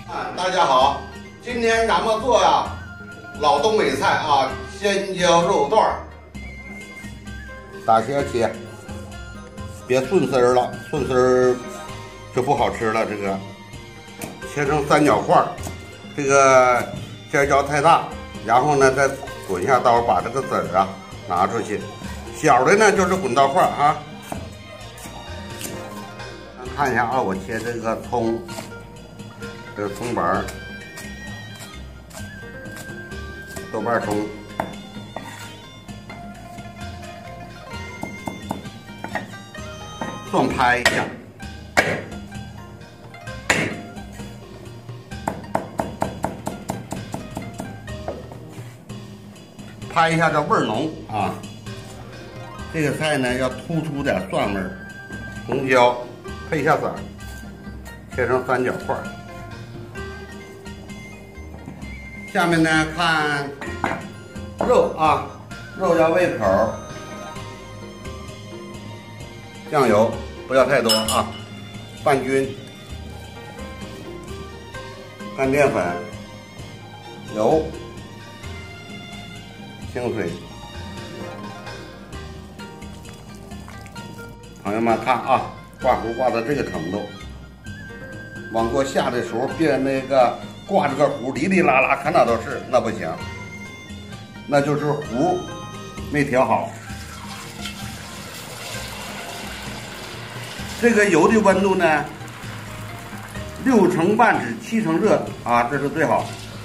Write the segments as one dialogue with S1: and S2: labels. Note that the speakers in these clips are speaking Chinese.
S1: 大家好，今天咱们做老东北菜鲜椒肉段儿。大切切，别顺丝儿了，顺丝儿就不好吃了。这个切成三角块儿，这个尖椒太大，然后呢再滚下刀把这个籽儿拿出去。小的呢就是滚刀块啊。看一下我切这个葱。这个葱白、豆瓣葱，蒜拍一下，拍一下这味儿浓啊。这个菜呢要突出点蒜味儿，红椒配一下籽儿，切成三角块。下面呢，看肉肉要煨口，酱油不要太多拌均，干淀粉、油、清水。朋友们看挂糊挂到这个程度，往锅下的时候别那个。挂这个糊哩哩啦啦，看哪都是，那不行，那就是糊没调好。这个油的温度呢，6成半至7成热这是最好。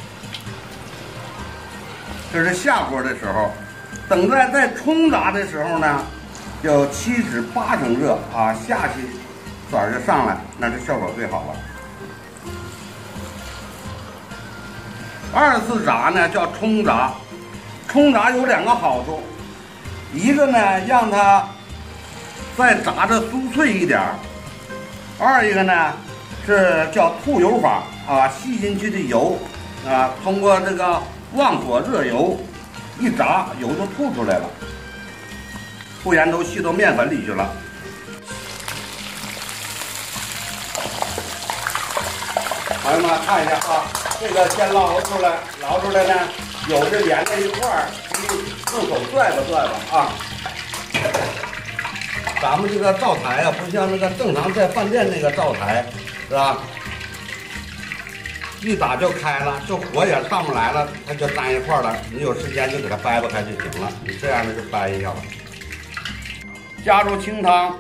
S1: 这是下锅的时候，等待在冲炸的时候呢，要7至8成热下去色儿就上来，那是效果最好了。2次炸呢叫冲炸，冲炸有2个好处，一个呢让它再炸的酥脆一点，2一个呢是叫吐油法吸进去的油通过这个旺火热油一炸，油就吐出来了，不然都吸到面粉里去了。朋友们看一下这个先捞出来呢，有这连在一块儿，用手拽吧咱们这个灶台不像那个正常在饭店那个灶台，是吧？一打就开了，就火也上不来了，它就粘一块了。你有时间就给它掰掰开就行了。你这样的就掰一下吧。加入清汤，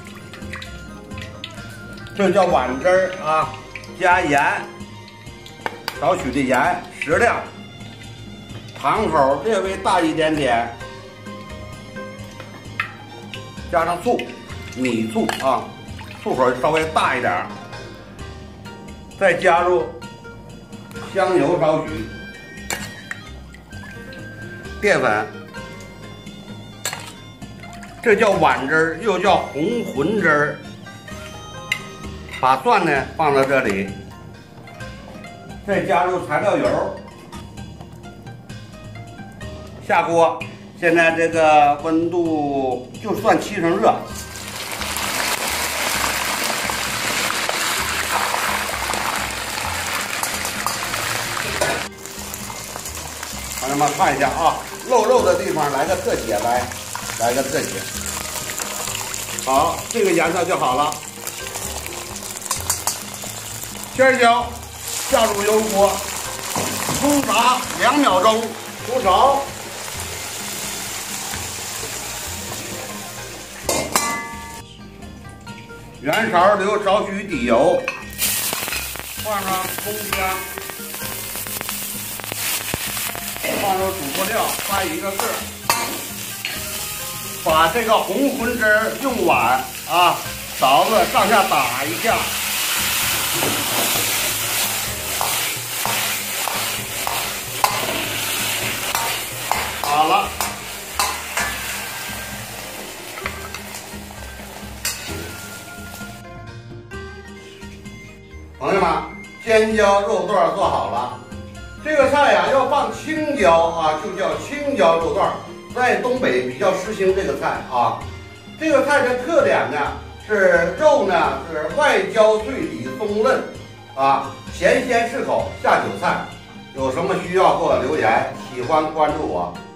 S1: 这叫碗汁儿加盐。少许的盐适量，糖口略微大一点点，加上醋，米醋醋口稍微大一点，再加入香油少许，淀粉，这叫碗汁儿，又叫红浑汁儿。把蒜呢放到这里。再加入材料油，下锅。现在这个温度就算7成热。朋友们看一下漏肉的地方来个特写来个特写。好，这个颜色就好了。尖椒。下入油锅，冲炸2秒钟，出勺。圆勺留少许底油，放上葱姜，放入主辅料，翻一个个，把这个红浑汁儿用碗勺子上下打一下。好了，朋友们，尖椒肉段做好了。这个菜要放青椒就叫青椒肉段，在东北比较实行这个菜这个菜的特点呢是肉呢是外焦脆里松嫩咸鲜适口下酒菜，有什么需要给我留言，喜欢关注我。